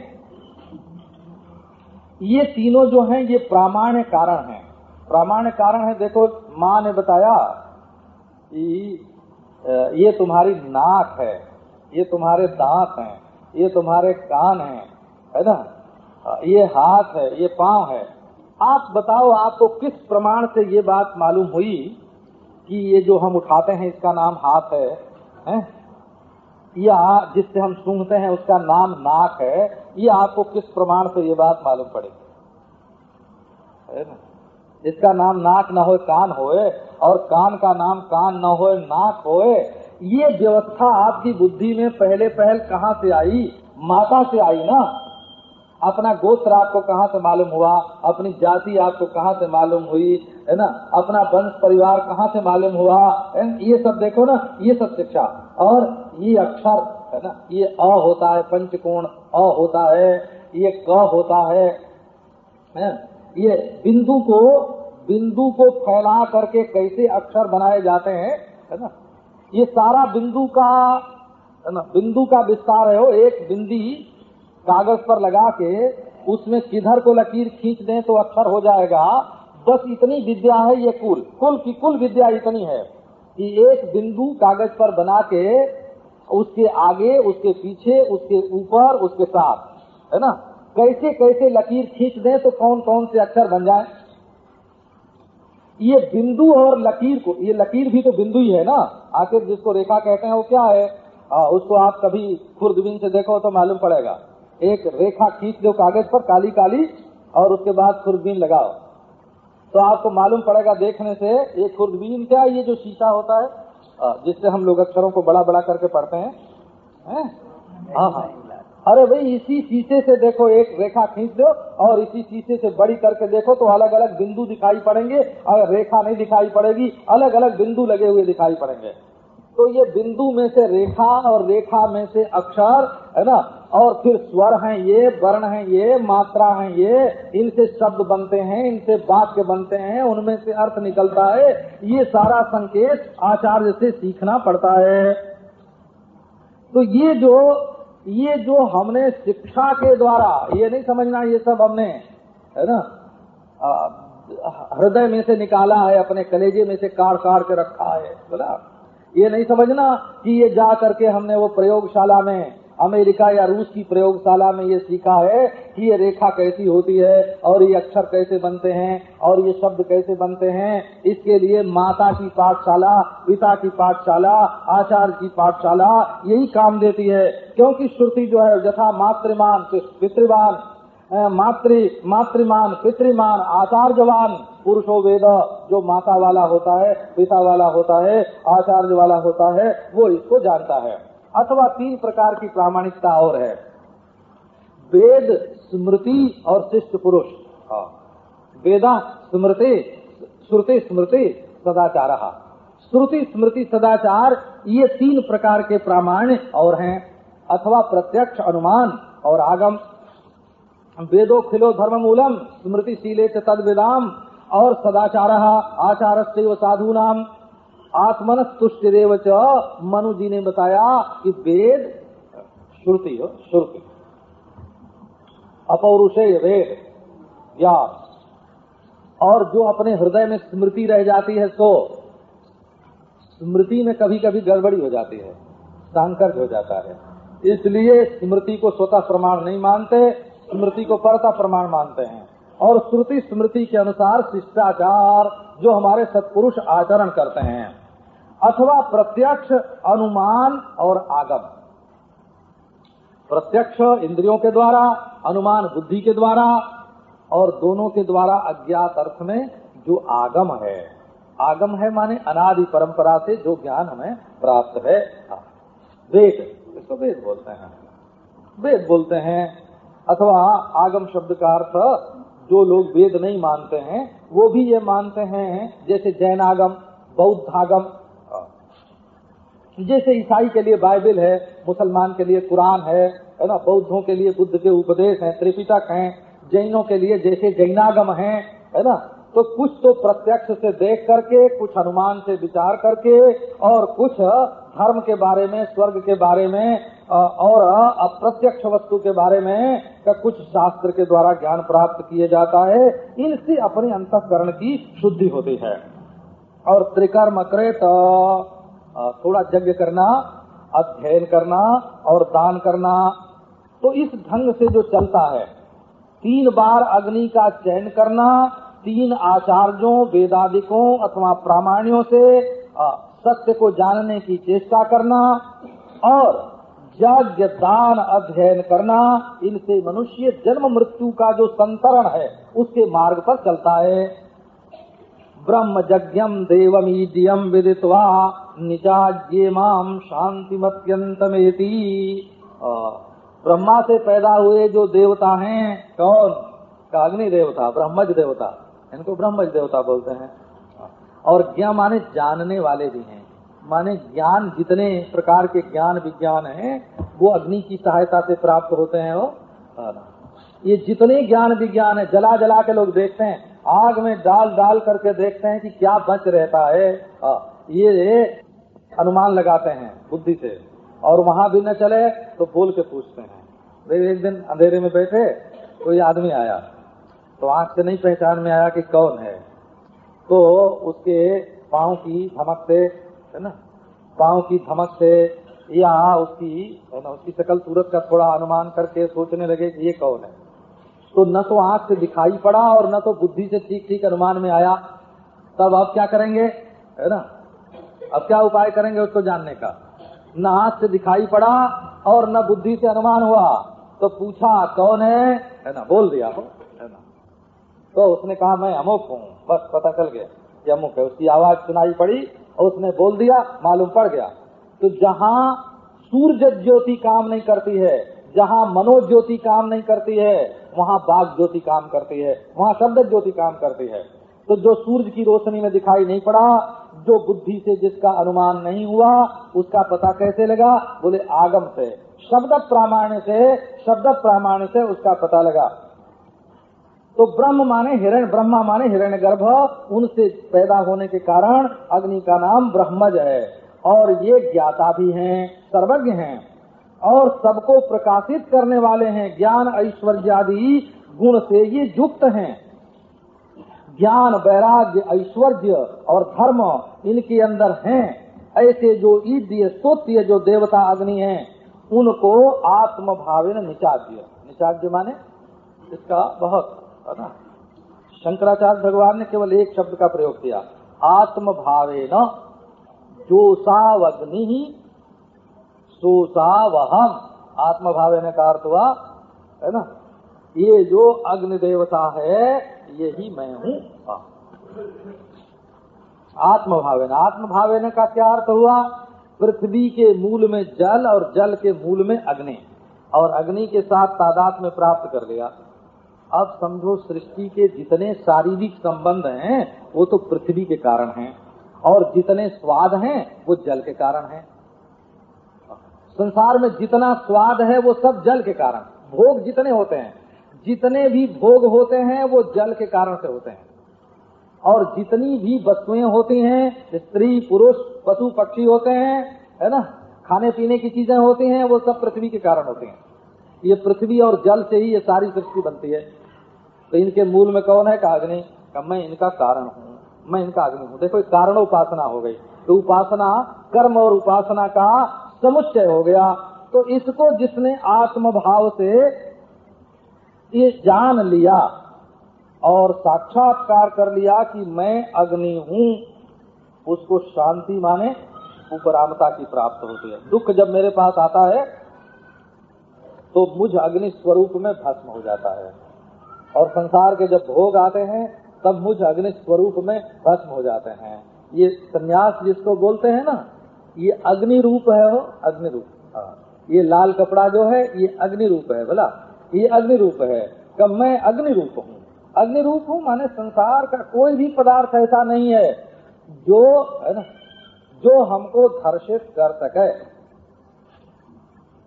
हैं ये प्रामाण्य कारण हैं। प्रामाण्य कारण है। देखो, माँ ने बताया कि ये तुम्हारी नाक है, ये तुम्हारे दांत हैं, ये तुम्हारे कान हैं, है ना, ये हाथ है, ये पांव है। आप बताओ, आपको किस प्रमाण से ये बात मालूम हुई कि ये जो हम उठाते हैं इसका नाम हाथ है? या जिससे हम सूंघते हैं उसका नाम नाक है? ये आपको किस प्रमाण से ये बात मालूम पड़ेगी? है ना? इसका नाम नाक न हो कान होए, और कान का नाम कान न हो नाक होए। ये व्यवस्था आपकी बुद्धि में पहले पहल कहाँ से आई? माता से आई ना। अपना गोत्र आपको कहाँ से मालूम हुआ? अपनी जाति आपको कहाँ से मालूम हुई? है ना, अपना वंश परिवार कहाँ से मालूम हुआ? ये सब देखो ना, ये सब शिक्षा। और ये अक्षर है ना, ये अ होता है, पंचकोण अ होता है, ये क होता है। ये बिंदु को फैला करके कैसे अक्षर बनाए जाते हैं, है ना, ये सारा बिंदु का विस्तार है। एक बिंदी कागज पर लगा के उसमें किधर को लकीर खींच दें तो अक्षर हो जाएगा। बस इतनी विद्या है ये। कुल विद्या इतनी है कि एक बिंदु कागज पर बना के उसके आगे, उसके पीछे, उसके ऊपर, उसके साथ, है ना, कैसे कैसे लकीर खींच दें तो कौन कौन से अक्षर बन जाए। ये बिंदु और लकीर को, ये लकीर भी तो बिंदु ही है ना। आखिर जिसको रेखा कहते हैं वो क्या है? उसको आप कभी खुर्दबीन से देखो तो मालूम पड़ेगा। एक रेखा खींच दो कागज पर काली काली, और उसके बाद खुर्दबीन लगाओ तो आपको मालूम पड़ेगा देखने से। ये खुर्दबीन क्या, ये जो शीशा होता है जिससे हम लोग अक्षरों को बड़ा बड़ा करके पढ़ते हैं। हाँ, अरे भाई, इसी शीशे से देखो, एक रेखा खींच दो और इसी शीशे से बड़ी करके देखो तो अलग अलग बिंदु दिखाई पड़ेंगे। अगर रेखा नहीं दिखाई पड़ेगी, अलग अलग बिंदु लगे हुए दिखाई पड़ेंगे। तो ये बिंदु में से रेखा, और रेखा में से अक्षर, है ना, और फिर स्वर हैं ये, वर्ण हैं ये, मात्रा हैं ये, इनसे शब्द बनते हैं, इनसे वाक्य बनते हैं, उनमें से अर्थ निकलता है। ये सारा संकेत आचार्य से सीखना पड़ता है। तो ये जो हमने शिक्षा के द्वारा, ये नहीं समझना ये सब हमने, है ना, हृदय में से निकाला है, अपने कलेजे में से काट के रखा है, बोला। ये नहीं समझना कि ये जा करके हमने वो प्रयोगशाला में, अमेरिका या रूस की प्रयोगशाला में ये सीखा है कि ये रेखा कैसी होती है, और ये अक्षर कैसे बनते हैं, और ये शब्द कैसे बनते हैं। इसके लिए माता की पाठशाला, पिता की पाठशाला, आचार्य की पाठशाला यही काम देती है। क्योंकि श्रुति जो है, यथा मातृमान पितृवान, मातृमान पितृमान आचार्यवान पुरुषो वेद, जो माता वाला होता है, पिता वाला होता है, आचार्य वाला होता है, वो इसको जानता है। अथवा 3 प्रकार की प्रामाणिकता और है, वेद, स्मृति और शिष्ट पुरुष। वेदा स्मृति, श्रुति स्मृति सदाचार। श्रुति स्मृति सदाचार, ये 3 प्रकार के प्रामाण्य और हैं। अथवा प्रत्यक्ष, अनुमान और आगम। वेदो खिलो धर्म मूलम स्मृति शीले च तद वेदाम, और सदाचार आचारस्यैव साधूनाम आत्मनः तुष्टिरेव च। मनु जी ने बताया कि वेद श्रुति, अपौरुषेय वेद व्यास, और जो अपने हृदय में स्मृति रह जाती है, तो स्मृति में कभी कभी गड़बड़ी हो जाती है, सांकर्य हो जाता है। इसलिए स्मृति को स्वतः प्रमाण नहीं मानते, स्मृति को परता प्रमाण मानते हैं। और श्रुति स्मृति के अनुसार शिष्टाचार जो हमारे सत्पुरुष आचरण करते हैं। अथवा प्रत्यक्ष, अनुमान और आगम। प्रत्यक्ष इंद्रियों के द्वारा, अनुमान बुद्धि के द्वारा, और दोनों के द्वारा अज्ञात अर्थ में जो आगम है। आगम है माने अनादि परंपरा से जो ज्ञान हमें प्राप्त है। वेद, इसको वेद बोलते हैं, वेद बोलते हैं। अथवा आगम शब्द का अर्थ जो लोग वेद नहीं मानते हैं वो भी ये मानते हैं, जैसे जैन आगम, बौद्ध आगम, जैसे ईसाई के लिए बाइबल है, मुसलमान के लिए कुरान है है ना, बौद्धों के लिए बुद्ध के उपदेश हैं, त्रिपिटक हैं, जैनों के लिए जैसे जैनागम हैं, है ना। तो कुछ तो प्रत्यक्ष से देख करके, कुछ अनुमान से विचार करके, और कुछ धर्म के बारे में, स्वर्ग के बारे में और अप्रत्यक्ष वस्तु के बारे में का कुछ शास्त्र के द्वारा ज्ञान प्राप्त किए जाता है। इनसे अपने अंतःकरण की शुद्धि होती है। और त्रिकर्म करे तो थोड़ा यज्ञ करना, अध्ययन करना और दान करना। तो इस ढंग से जो चलता है, 3 बार अग्नि का चयन करना, 3 आचार्यों, वेदादिकों अथवा प्रामाणियों से सत्य को जानने की चेष्टा करना और यज्ञ, दान, अध्ययन करना, इनसे मनुष्य जन्म मृत्यु का जो संतरण है उसके मार्ग पर चलता है। ब्रह्म यज्ञम देवमीड्यम विदित्वा निजाज्येमाम शांतिमत्यंतमेति। ब्रह्मा से पैदा हुए जो देवता हैं, कौन? अग्नि देवता, ब्रह्मज देवता, इनको ब्रह्मज देवता बोलते हैं। और ज्ञान माने जानने वाले भी हैं, माने ज्ञान, जितने प्रकार के ज्ञान विज्ञान हैं वो अग्नि की सहायता से प्राप्त होते हैं। वो ये जितने ज्ञान विज्ञान है, जला जला के लोग देखते हैं, आग में डाल डाल करके देखते हैं कि क्या बच रहता है, ये अनुमान लगाते हैं बुद्धि से। और वहां भी न चले तो बोल के पूछते हैं। एक दिन अंधेरे में बैठे, कोई आदमी आया, तो आंख से नहीं पहचान में आया कि कौन है। तो उसके पाँव की धमक से, है ना, पाँव की धमक से या उसकी, है ना, उसकी शकल सूरत का थोड़ा अनुमान करके सोचने लगे कि ये कौन है। तो न तो आंख से दिखाई पड़ा और न तो बुद्धि से ठीक ठीक अनुमान में आया। तब आप क्या करेंगे, है ना, अब क्या उपाय करेंगे उसको जानने का? न आंख से दिखाई पड़ा और न बुद्धि से अनुमान हुआ, तो पूछा कौन है ना, बोल दिया, है ना। तो उसने कहा मैं अमुक हूँ, बस पता चल गया कि अमुक है। उसकी आवाज सुनाई पड़ी और उसने बोल दिया, मालूम पड़ गया। तो जहाँ सूर्य ज्योति काम नहीं करती है, जहाँ मनोज्योति काम नहीं करती है, वहाँ बाघ ज्योति काम करती है, वहाँ शब्द ज्योति काम करती है। तो जो सूर्य की रोशनी में दिखाई नहीं पड़ा, जो बुद्धि से जिसका अनुमान नहीं हुआ, उसका पता कैसे लगा? बोले आगम से, शब्द प्रामाण्य से, शब्द प्रामाण्य से उसका पता लगा। तो ब्रह्म माने हिरण्य, ब्रह्मा माने हिरण्यगर्भ, उनसे पैदा होने के कारण अग्नि का नाम ब्रह्मज है। और ये ज्ञाता भी हैं, सर्वज्ञ हैं और सबको प्रकाशित करने वाले हैं। ज्ञान ऐश्वर्यादि गुण से ये युक्त हैं। ज्ञान, वैराग्य, ऐश्वर्य और धर्म इनके अंदर हैं। ऐसे जो ईद्य स्तोत्य जो देवता अग्नि हैं, उनको आत्मभावेन निचाज्य, निचाज्य माने इसका बहुत, है ना, शंकराचार्य भगवान ने केवल एक शब्द का प्रयोग किया, आत्मभावेन जोसावग्नि सोसावहम। आत्मभावेन का अर्थ हुआ, है ना, ये जो अग्नि देवता है यही मैं हूँ। आत्मभावेन, आत्मभावेन का क्या अर्थ हुआ? पृथ्वी के मूल में जल और जल के मूल में अग्नि, और अग्नि के साथ तादाद में प्राप्त कर लिया। अब समझो सृष्टि के जितने शारीरिक संबंध हैं वो तो पृथ्वी के कारण हैं, और जितने स्वाद हैं वो जल के कारण हैं। संसार में जितना स्वाद है वो सब जल के कारण। भोग जितने होते हैं, जितने भी भोग होते हैं वो जल के कारण से होते हैं। और जितनी भी वस्तुएं होती हैं, स्त्री पुरुष पशु पक्षी होते हैं, है ना, खाने पीने की चीजें होती हैं, वो सब पृथ्वी के कारण होती हैं। ये पृथ्वी और जल से ही ये सारी सृष्टि बनती है। तो इनके मूल में कौन है? का अग्नि। का मैं इनका कारण हूँ, मैं इनका अग्नि हूँ। देखो कारण उपासना हो गई, तो उपासना कर्म और उपासना का समुच्चय हो गया। तो इसको जिसने आत्मभाव से ये जान लिया और साक्षात्कार कर लिया कि मैं अग्नि हूँ, उसको शांति माने उपरामता की प्राप्त होती है। दुख जब मेरे पास आता है तो मुझ अग्नि स्वरूप में भस्म हो जाता है, और संसार के जब भोग आते हैं तब मुझ अग्नि स्वरूप में भस्म हो जाते हैं। ये सन्यास जिसको बोलते हैं ना, ये अग्नि रूप है। वो अग्नि रूप, ये लाल कपड़ा जो है ये अग्नि रूप है। बोला ये अग्नि रूप है, कब मैं अग्नि रूप हूँ। अग्नि रूप हूँ माने संसार का कोई भी पदार्थ ऐसा नहीं है जो, है ना, जो हमको धर्षित कर सके।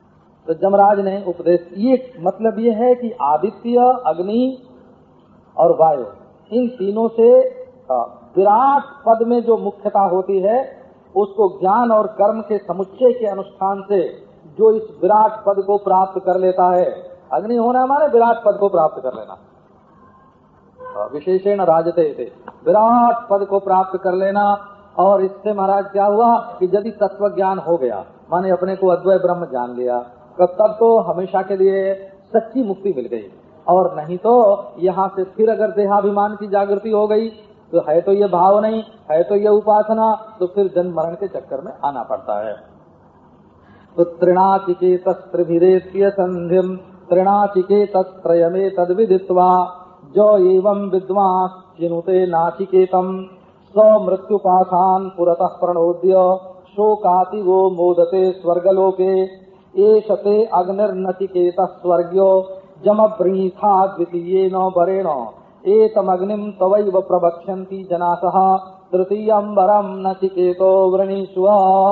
तो यमराज ने उपदेश, ये मतलब ये है कि आदित्य, अग्नि और वायु, इन तीनों से विराट पद में जो मुख्यता होती है उसको ज्ञान और कर्म के समुच्चय के अनुष्ठान से जो इस विराट पद को प्राप्त कर लेता है, अग्नि होना हमारे विराट पद को प्राप्त कर लेना, विशेषण राजते थे, विराट पद को प्राप्त कर लेना। और इससे महाराज क्या हुआ कि यदि तत्व ज्ञान हो गया, माने अपने को अद्वैत ब्रह्म जान लिया, तब तो हमेशा के लिए सच्ची मुक्ति मिल गई। और नहीं तो यहाँ से फिर अगर देहाभिमान की जागृति हो गई तो है तो ये भाव नहीं, है तो ये उपासना, तो फिर जन्म मरण के चक्कर में आना पड़ता है। तो त्रिणाचिकेतस्त्रिभिरेत्य संधिम त्रिणाचिकेतस्त्रयमे तद्विदित्वा जो एवं विद्वांस चिनुते नाचिकेतम स मृत्युपाशान पुरतः प्रणोद्य शोकातिगो मोदते स्वर्गलोके एषते अग्निर्नचिकेतः स्वर्ग्यो जमब्रीथा द्वितीयेन वरेण एतमग्निं तवैव प्रवक्ष्यन्ति जनासः तृतीयं वरं नचिकेतो वृणीष्व।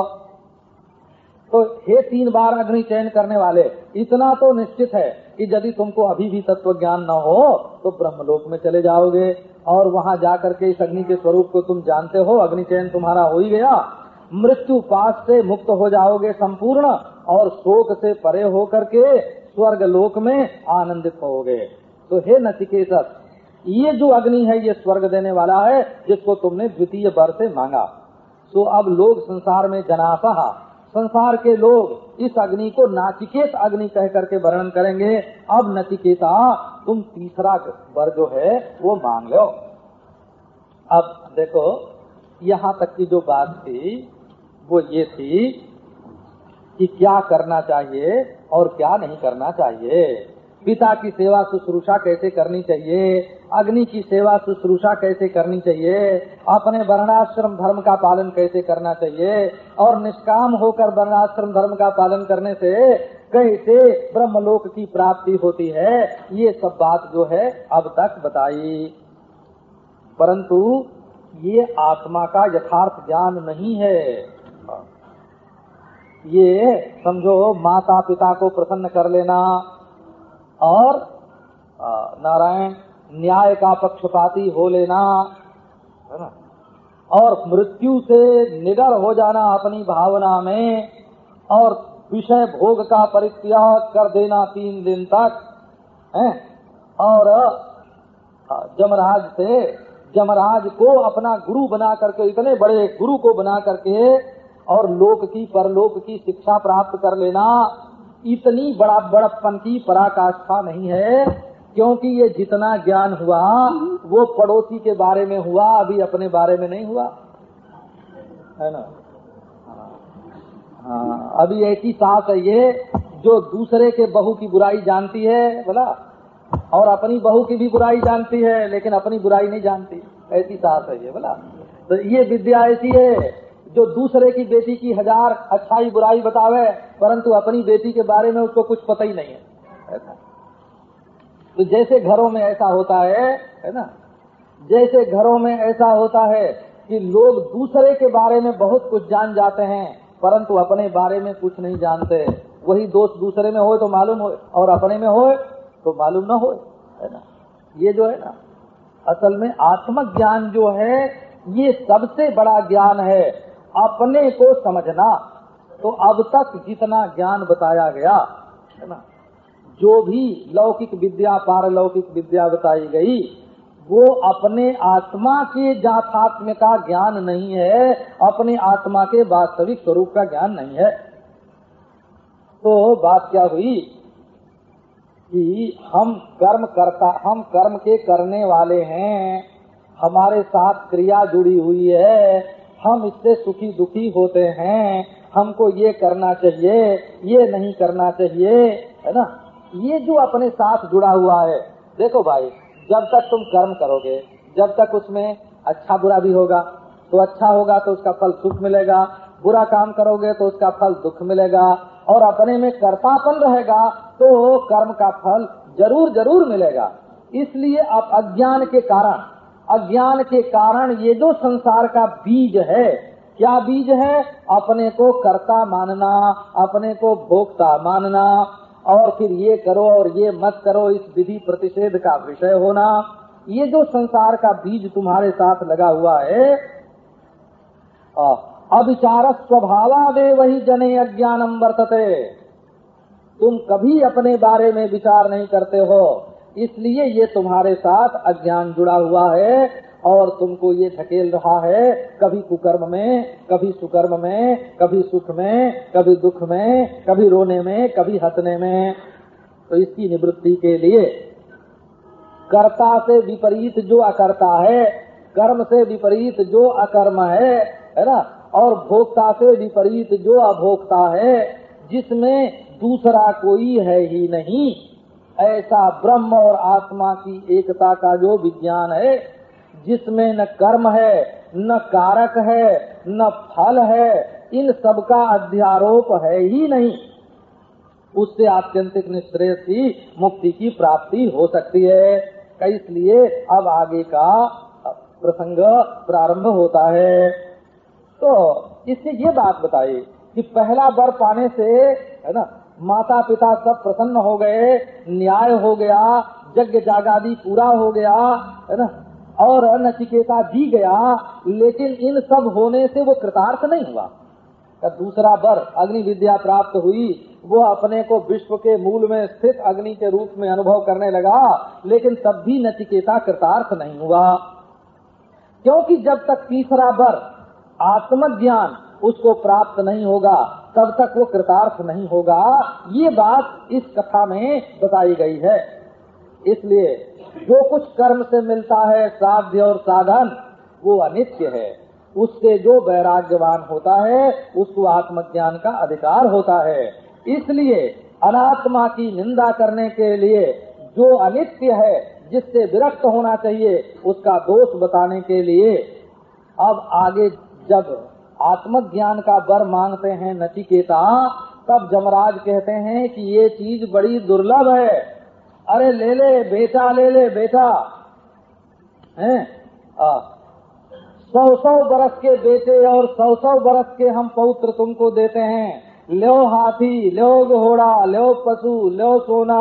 तो हे 3 बार अग्नि चयन करने वाले, इतना तो निश्चित है कि यदि तुमको अभी भी तत्व ज्ञान न हो तो ब्रह्मलोक में चले जाओगे और वहां जाकर के इस अग्नि के स्वरूप को तुम जानते हो, अग्नि चयन तुम्हारा हो ही गया, मृत्यु पाश से मुक्त हो जाओगे संपूर्ण और शोक से परे होकर के स्वर्ग लोक में आनंदित होगे। तो हे नचिकेतस, ये जो अग्नि है ये स्वर्ग देने वाला है जिसको तुमने द्वितीय वर से मांगा। तो अब लोग संसार में जनासह, संसार के लोग इस अग्नि को नाचिकेत अग्नि कह करके वर्णन करेंगे। अब नचिकेता तुम तीसरा वर जो है वो मांग लो। अब देखो यहाँ तक की जो बात थी वो ये थी कि क्या करना चाहिए और क्या नहीं करना चाहिए, पिता की सेवा शुश्रूषा कैसे करनी चाहिए, अग्नि की सेवा शुश्रूषा कैसे करनी चाहिए, अपने वर्णाश्रम धर्म का पालन कैसे करना चाहिए और निष्काम होकर वर्णाश्रम धर्म का पालन करने से कैसे ब्रह्मलोक की प्राप्ति होती है, ये सब बात जो है अब तक बताई। परंतु ये आत्मा का यथार्थ ज्ञान नहीं है। ये समझो माता पिता को प्रसन्न कर लेना और नारायण न्याय का पक्षपाती हो लेना, है ना, और मृत्यु से निडर हो जाना अपनी भावना में और विषय भोग का परित्याग कर देना 3 दिन तक है, और जमराज को अपना गुरु बना करके, इतने बड़े गुरु को बना करके और लोक की परलोक की शिक्षा प्राप्त कर लेना, इतनी बड़प्पन की पराकाष्ठा नहीं है। क्योंकि ये जितना ज्ञान हुआ वो पड़ोसी के बारे में हुआ, अभी अपने बारे में नहीं हुआ, है ना। हाँ, अभी ऐसी सास है ये जो दूसरे के बहू की बुराई जानती है बोला, और अपनी बहू की भी बुराई जानती है लेकिन अपनी बुराई नहीं जानती, ऐसी सास है ये बोला। तो ये विद्या ऐसी है जो दूसरे की बेटी की 1000 अच्छाई बुराई बतावे परंतु अपनी बेटी के बारे में उसको कुछ पता ही नहीं है, ऐसा। तो जैसे घरों में ऐसा होता है ना, जैसे घरों में ऐसा होता है कि लोग दूसरे के बारे में बहुत कुछ जान जाते हैं परंतु अपने बारे में कुछ नहीं जानते, वही दोष दूसरे में हो तो मालूम हो और अपने में हो तो मालूम न हो, है ना। ये जो है ना, असल में आत्मज्ञान जो है ये सबसे बड़ा ज्ञान है, अपने को समझना। तो अब तक जितना ज्ञान बताया गया है ना, जो भी लौकिक विद्या पारलौकिक विद्या बताई गई वो अपने आत्मा के यथात्म का ज्ञान नहीं है, अपने आत्मा के वास्तविक स्वरूप का ज्ञान नहीं है। तो बात क्या हुई कि हम कर्म के करने वाले हैं, हमारे साथ क्रिया जुड़ी हुई है, हम इससे सुखी दुखी होते हैं, हमको ये करना चाहिए ये नहीं करना चाहिए, है ना। ये जो अपने साथ जुड़ा हुआ है, देखो भाई, जब तक तुम कर्म करोगे, जब तक उसमें अच्छा बुरा भी होगा तो अच्छा होगा तो उसका फल सुख मिलेगा, बुरा काम करोगे तो उसका फल दुख मिलेगा, और अपने में कर्तापन रहेगा तो कर्म का फल जरूर मिलेगा। इसलिए अब अज्ञान के कारण ये जो संसार का बीज है क्या बीज है? अपने को कर्ता मानना, अपने को भोक्ता मानना, और फिर ये करो और ये मत करो, इस विधि प्रतिषेध का विषय होना। ये जो संसार का बीज तुम्हारे साथ लगा हुआ है, अविचार स्वभावादेव वही जने अज्ञानम वर्तते। तुम कभी अपने बारे में विचार नहीं करते हो, इसलिए ये तुम्हारे साथ अज्ञान जुड़ा हुआ है और तुमको ये धकेल रहा है, कभी कुकर्म में, कभी सुकर्म में, कभी सुख में, कभी दुख में, कभी रोने में, कभी हंसने में। तो इसकी निवृत्ति के लिए कर्ता से विपरीत जो अकर्ता है, कर्म से विपरीत जो अकर्म है ना, और भोक्ता से विपरीत जो अभोक्ता है, जिसमें दूसरा कोई है ही नहीं, ऐसा ब्रह्म और आत्मा की एकता का जो विज्ञान है, जिसमें न कर्म है, न कारक है, न फल है, इन सब का अध्यारोप है ही नहीं, उससे आत्यंतिक निश्रेयसी मुक्ति की प्राप्ति हो सकती है। इसलिए अब आगे का प्रसंग प्रारंभ होता है। तो इससे ये बात बताई कि पहला वर पाने से, है ना, माता पिता सब प्रसन्न हो गए, न्याय हो गया, यज्ञ जागादि पूरा हो गया, है ना, और नचिकेता जी गया, लेकिन इन सब होने से वो कृतार्थ नहीं हुआ। दूसरा वर अग्नि विद्या प्राप्त हुई, वो अपने को विश्व के मूल में स्थित अग्नि के रूप में अनुभव करने लगा, लेकिन तब भी नचिकेता कृतार्थ नहीं हुआ, क्योंकि जब तक तीसरा वर आत्मज्ञान उसको प्राप्त नहीं होगा तब तक वो कृतार्थ नहीं होगा। ये बात इस कथा में बताई गई है। इसलिए जो कुछ कर्म से मिलता है, साध्य और साधन, वो अनित्य है। उससे जो वैराग्यवान होता है उसको आत्मज्ञान का अधिकार होता है। इसलिए अनात्मा की निंदा करने के लिए जो अनित्य है, जिससे विरक्त होना चाहिए, उसका दोष बताने के लिए अब आगे जब आत्मज्ञान का वर मांगते हैं नचिकेता, तब जमराज कहते हैं कि ये चीज बड़ी दुर्लभ है, अरे ले ले बेटा, ले ले बेटा, हैं 100-100 बरस के बेटे और 100-100 बरस के हम पौत्र तुमको देते हैं, लो हाथी, लो घोड़ा, लो पशु, लो सोना,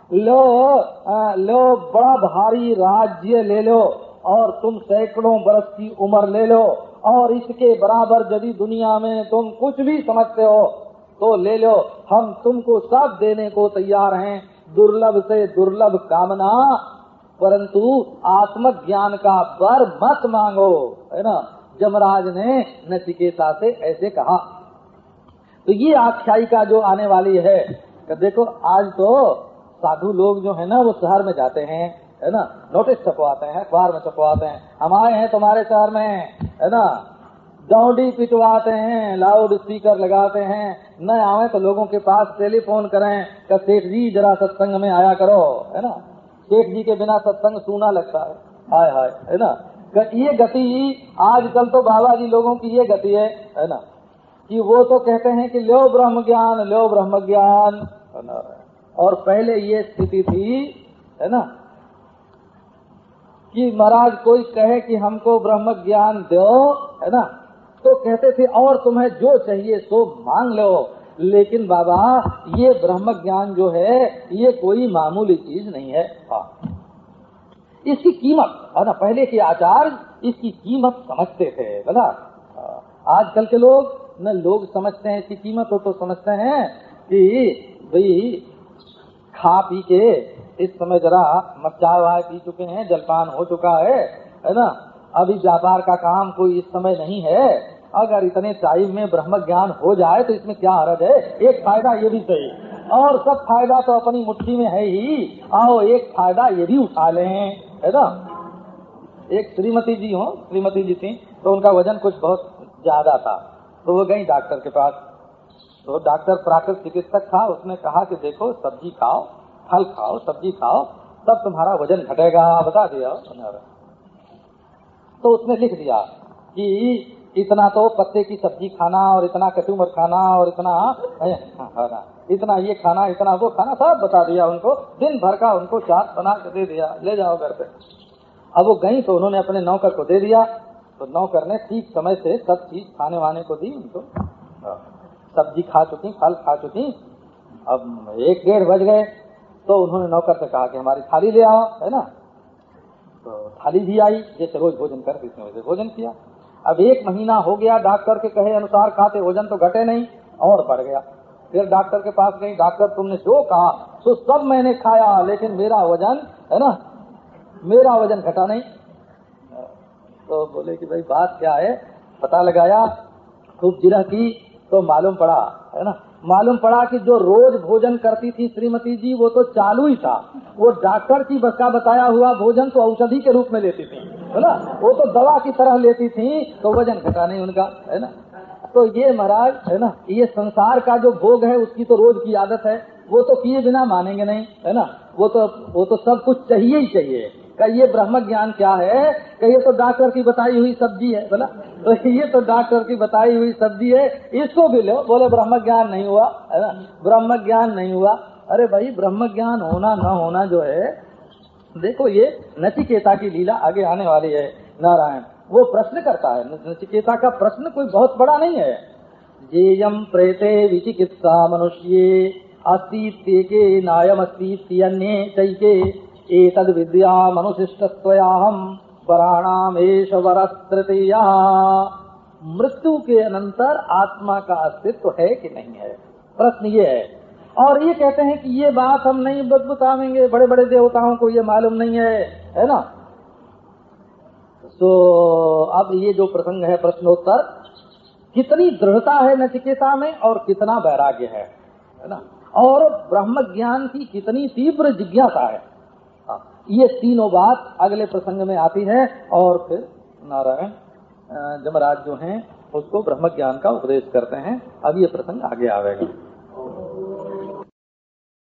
लो बड़ा भारी राज्य ले लो, और तुम सैकड़ों बरस की उम्र ले लो, और इसके बराबर यदि दुनिया में तुम कुछ भी समझते हो तो ले लो, हम तुमको सब देने को तैयार हैं, दुर्लभ से दुर्लभ कामना, परंतु आत्मज्ञान का वर मत मांगो, है ना। जमराज ने नचिकेता से ऐसे कहा। तो ये आख्यायिका जो आने वाली है, कि देखो आज तो साधु लोग जो है ना, वो शहर में जाते हैं, है ना, नोटिस छपवाते हैं, अखबार में छपवाते हैं, हम आए हैं तुम्हारे शहर में, है ना, डौंडी पिटवाते हैं, लाउड स्पीकर लगाते हैं, न आवे तो लोगों के पास टेलीफोन करें कि सेठ जी जरा सत्संग में आया करो, है ना। सेठ जी के बिना सत्संग सूना लगता है, हाय हाय, है ना। ये गति आजकल तो बाबा जी लोगों की ये गति है ना, कि वो तो कहते हैं कि लो ब्रह्म ज्ञान, लो ब्रह्म ज्ञान, और पहले ये स्थिति थी, है ना, कि महाराज कोई कहे कि हमको ब्रह्म ज्ञान दो, है ना, तो कहते थे और तुम्हें जो चाहिए सो मांग लो, लेकिन बाबा ये ब्रह्म ज्ञान जो है ये कोई मामूली चीज नहीं है। इसकी कीमत, है ना, पहले के आचार्य इसकी कीमत समझते थे, बोला। आजकल के लोग न लोग समझते हैं इसकी कीमत, तो समझते हैं कि भाई खा पी के इस समय जरा चाय वाय पी चुके हैं, जलपान हो चुका है ना, अभी व्यापार का काम कोई इस समय नहीं है, अगर इतने टाइम में ब्रह्म ज्ञान हो जाए तो इसमें क्या हर्ज है। एक फायदा ये भी सही, और सब फायदा तो अपनी मुट्ठी में है ही, आओ एक फायदा ये भी उठा लें, है ना। एक श्रीमती जी हो, श्रीमती जी थी, तो उनका वजन कुछ बहुत ज्यादा था, तो वो गई डॉक्टर के पास, तो डॉक्टर प्राकृतिक चिकित्सक था, उसने कहा कि देखो सब्जी खाओ, फल खाओ, सब्जी खाओ, तब तुम्हारा वजन घटेगा, बता दिया। तो उसने लिख दिया कि इतना तो पत्ते की सब्जी खाना, और इतना कचूमर खाना, और इतना ये खाना, इतना वो खाना, सब बता दिया उनको, दिन भर का उनको चार्ट बना के दे दिया, ले जाओ घर पे। अब वो गई तो उन्होंने अपने नौकर को दे दिया, तो नौकर ने ठीक समय से सब चीज खाने वाने को दी उनको। सब्जी खा चुकी, फल खा चुकी। अब 1-1:30 बज गए तो उन्होंने नौकर से कहा कि हमारी थाली ले आओ, है ना। तो थाली भी आई, जैसे रोज भोजन करते थे वैसे भोजन किया। अब 1 महीना हो गया, डॉक्टर के कहे अनुसार खाते, वजन तो घटे नहीं और बढ़ गया। फिर डॉक्टर के पास गई, डॉक्टर तुमने जो कहा तो सब मैंने खाया, लेकिन मेरा वजन, है ना, मेरा वजन घटा नहीं। तो बोले कि भाई बात क्या है। पता लगाया, खूब जिरह की, तो मालूम पड़ा, है ना, मालूम पड़ा कि जो रोज भोजन करती थी श्रीमती जी वो तो चालू ही था। वो डॉक्टर की का बताया हुआ भोजन तो औषधि के रूप में लेती थी, है ना, वो तो दवा की तरह लेती थी, तो वजन घटा नहीं उनका, है ना। तो ये महाराज, है ना, ये संसार का जो भोग है उसकी तो रोज की आदत है, वो तो किए बिना मानेंगे नहीं, है ना। वो तो सब कुछ चाहिए ही चाहिए। ये ब्रह्म ज्ञान क्या है? ये तो डॉक्टर की बताई हुई सब्जी है, बोला। तो ये तो डॉक्टर की बताई हुई सब्जी है, इसको भी लो। बोले ब्रह्म ज्ञान नहीं हुआ, है ना, ब्रह्म ज्ञान नहीं हुआ। अरे भाई ब्रह्म ज्ञान होना न होना जो है, देखो ये नचिकेता की लीला आगे आने वाली है। नारायण वो प्रश्न करता है, नचिकेता का प्रश्न कोई बहुत बड़ा नहीं है। जेयम प्रेते विचिकित्सा मनुष्ये अस्ति के नायम अस्ति अन्ये चैके एतद् विद्यामनुशिष्टस्त्वयाहं वराणामेष वरस्तृतीया। मृत्यु के अनंतर आत्मा का अस्तित्व है कि नहीं है, प्रश्न ये है। और ये कहते हैं कि ये बात हम नहीं बतावेंगे, बड़े बड़े देवताओं को ये मालूम नहीं है ना। तो अब ये जो प्रसंग है प्रश्नोत्तर, कितनी दृढ़ता है नचिकेता में और कितना वैराग्य है ना, और ब्रह्म ज्ञान की कितनी तीव्र जिज्ञासा है। ये तीनों बात अगले प्रसंग में आती है। और फिर नारायण जमराज जो हैं उसको ब्रह्म ज्ञान का उपदेश करते हैं। अब ये प्रसंग आगे आवेगा।